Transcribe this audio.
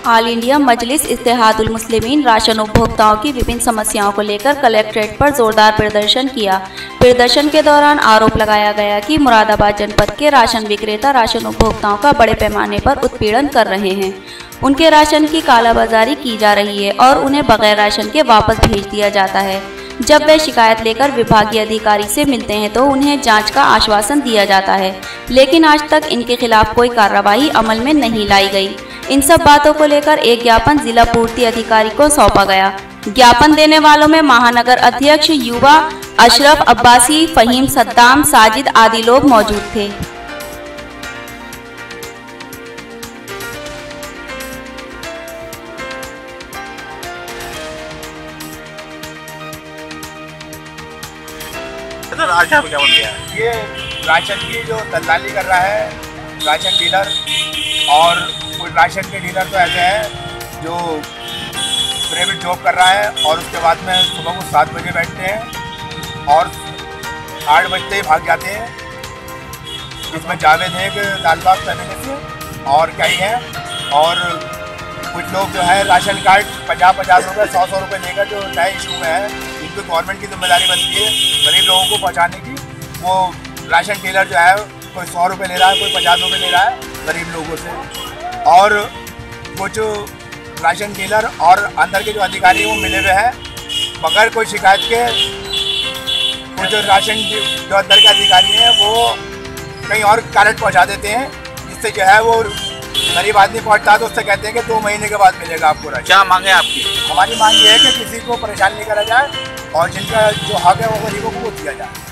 All India Majlis Ittehadul Muslimeen ration उपभोक्ताओं की विभिन्न समस्याओं को लेकर कलेक्ट्रेट पर जोरदार प्रदर्शन किया। प्रदर्शन के दौरान आरोप लगाया गया कि मुरादाबाद जनपद के राशन विक्रेता राशन उपभोक्ताओं का बड़े पैमाने पर उत्पीड़न कर रहे हैं। उनके राशन की कालाबाजारी की जा रही है और उन्हें बगैर राशन के वापस भेज दिया जाता है। जब वे शिकायत लेकर विभागीय अधिकारी से मिलते हैं तो उन्हें जांच का आश्वासन दिया जाता है, लेकिन आज तक इनके खिलाफ कोई कार्रवाई अमल में नहीं लाई गई। इन सब बातों को लेकर एक ज्ञापन जिला पूर्ति अधिकारी को सौंपा गया। ज्ञापन देने वालों में महानगर अध्यक्ष युवा अशरफ अब्बासी, फहीम सद्दाम, साजिद आदि लोग मौजूद थे। राशन क्या बोल गया? ये राशन की जो दलाली कर रहा है राशन डीलर, और कोई राशन के डीलर तो ऐसे हैं जो प्राइवेट जॉब कर रहा है और उसके बाद में सुबह को 7 बजे बैठते हैं और 8 बजते ही भाग जाते हैं। इसमें जावेद है कि लालबाग फैमिली से और कई हैं, और कुछ लोग जो है राशन कार्ड 50-50 रुपये 100-100 रुपये लेकर जो नए इशू में है, इनको गवर्नमेंट की जिम्मेदारी बनती है गरीब लोगों को पहुँचाने की। वो राशन डीलर जो है कोई 100 रुपये ले रहा है, कोई 50 रुपये ले रहा है गरीब लोगों से, और कुछ राशन डीलर और अंदर के जो अधिकारी वो मिले हुए हैं बगैर कोई शिकायत के। कुछ राशन जो अंदर के अधिकारी हैं वो कहीं और कार्ड पहुंचा देते हैं, जिससे जो है वो गरीब आदमी पहुंचता है तो उससे कहते हैं कि 2 महीने के बाद मिलेगा आपको राशन। क्या मांगे आपकी? हमारी मांग ये है कि किसी को परेशान नहीं करा जाए और जिनका जो हक है वो गरीबों को दिया जाए।